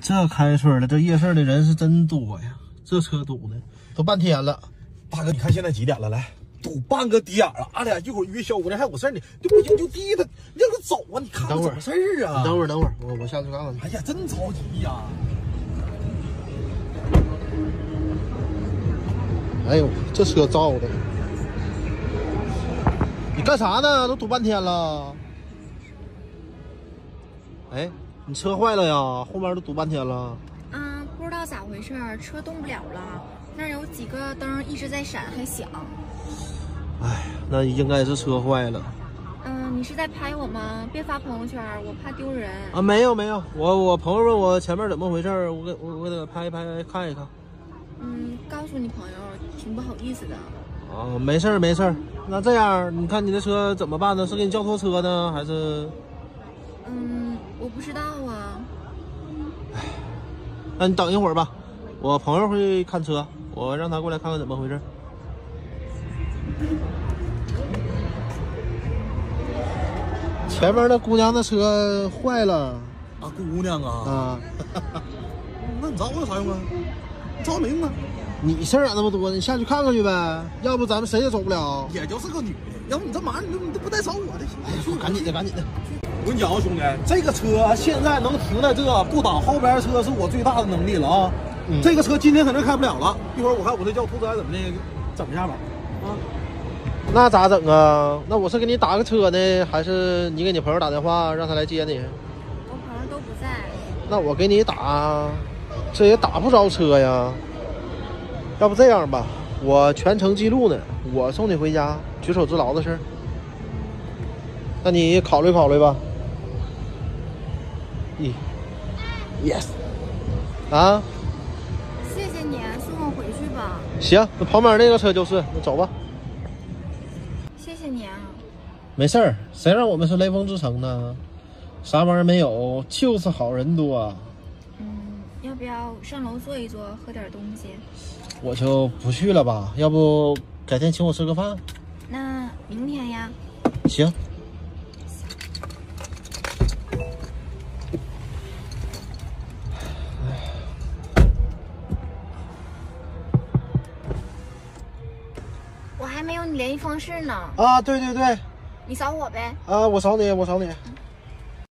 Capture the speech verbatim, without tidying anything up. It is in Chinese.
这开春了，这夜市的人是真多呀，这车堵的都半天了。 大哥，你看现在几点了？来，堵半个点了，俺俩一会儿约小姑娘还有事呢，这不行就地他，你让他走啊！你看等会儿怎么事儿啊？ 等会儿，等会儿，我我下去看看。 哎呀，真着急呀！ 哎呦，这车造的！你干啥呢？都堵半天了。哎，你车坏了呀？后面都堵半天了。 嗯，不知道咋回事，车动不了了。那儿有几个灯一直在闪，还响。 哎，那应该是车坏了。 嗯，你是在拍我吗？别发朋友圈，我怕丢人。 啊，没有没有，我我朋友问我前面怎么回事，我给我我给他拍一拍看一看。 嗯，告诉你朋友，挺不好意思的。 啊，没事儿没事儿。那这样，你看你的车怎么办呢？是给你叫拖车呢，还是？ 嗯，我不知道啊。 哎，那你等一会儿吧，我朋友会看车，我让他过来看看怎么回事。前面那姑娘的车坏了。 啊，姑娘啊！ 啊， 那你找我有啥用啊？你找我没用啊？ 你事儿咋那么多呢？你下去看看去呗，要不咱们谁也走不了。 也就是个女的，要不你这嘛你都你都不带找我的。 哎，赶紧的，赶紧的。 我跟你讲啊，兄弟，这个车现在能停在这，不挡后边车是我最大的能力了啊。嗯、这个车今天肯定开不了了，一会儿我看我这叫拖车怎么的，整一下吧。啊， 那咋整啊？那我是给你打个车呢，还是你给你朋友打电话让他来接你？ 我朋友都不在。那我给你打，这也打不着车呀。要不这样吧，我全程记录呢，我送你回家，举手之劳的事儿。那你考虑考虑吧。咦 ，yes， 啊， 谢谢你，送我回去吧。 行，那旁边那个车就是，那走吧。 谢谢你啊。 没事儿，谁让我们是雷锋之城呢？啥玩意儿没有，就是好人多。 嗯，要不要上楼坐一坐，喝点东西？ 我就不去了吧，要不改天请我吃个饭？ 那明天呀？ 行。 我还没有你联系方式呢。 啊，对对对。 你扫我呗。 啊，我扫你，我扫你。